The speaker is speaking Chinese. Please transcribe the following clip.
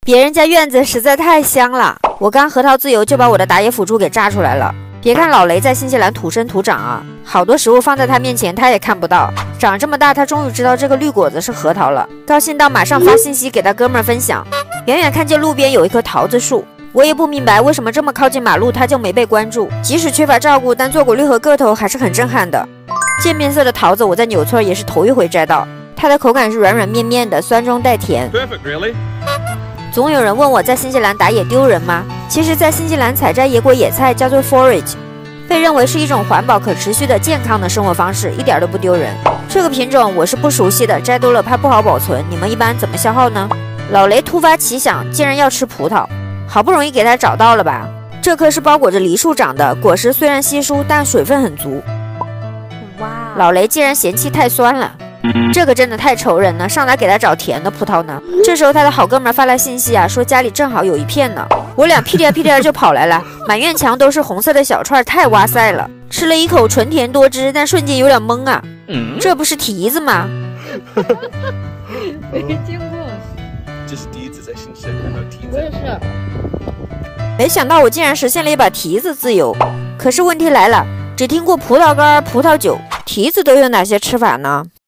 别人家院子实在太香了，我刚核桃自由就把我的打野辅助给炸出来了。别看老雷在新西兰土生土长啊，好多食物放在他面前他也看不到。长这么大，他终于知道这个绿果子是核桃了，高兴到马上发信息给他哥们儿分享。远远看见路边有一棵桃子树，我也不明白为什么这么靠近马路他就没被关注。即使缺乏照顾，但坐骨率和个头还是很震撼的。渐变色的桃子我在纽村也是头一回摘到，它的口感是软软绵绵的，酸中带甜。 Really? 总有人问我在新西兰打野丢人吗？其实，在新西兰采摘野果野菜叫做 forage， 被认为是一种环保、可持续的健康的生活方式，一点都不丢人。这个品种我是不熟悉的，摘多了怕不好保存。你们一般怎么消耗呢？老雷突发奇想，竟然要吃葡萄，好不容易给他找到了吧？这棵是包裹着梨树长的，果实虽然稀疏，但水分很足。哇！老雷竟然嫌弃太酸了。这个真的太愁人了，上来给他找甜的葡萄呢。这时候他的好哥们发来信息啊，说家里正好有一片呢。我俩屁颠屁颠就跑来了，满院墙都是红色的小串，太哇塞了。吃了一口纯甜多汁，但瞬间有点懵啊，这不是提子吗？ 没见过， 这是第一次在新西兰看到提子。 我也是。 没想到我竟然实现了一把提子自由。可是问题来了，只听过葡萄干、葡萄酒，提子都有哪些吃法呢？